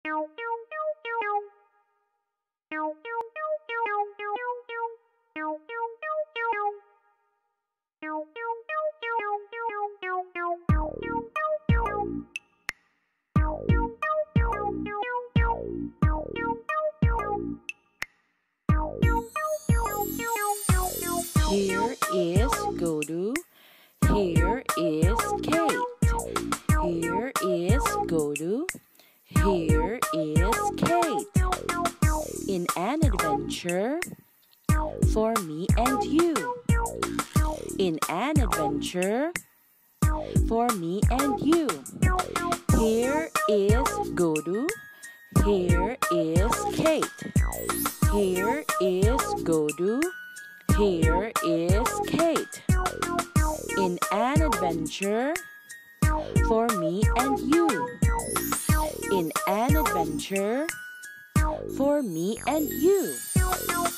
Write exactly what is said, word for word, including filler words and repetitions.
Here is Godu. Here is Kate. Here is Godu. Here is Kate. In an adventure for me and you. In an adventure for me and you. Here is Godu. Here is Kate. Here is Godu. Here is Kate. In an adventure for me and you. In an adventure for me and you.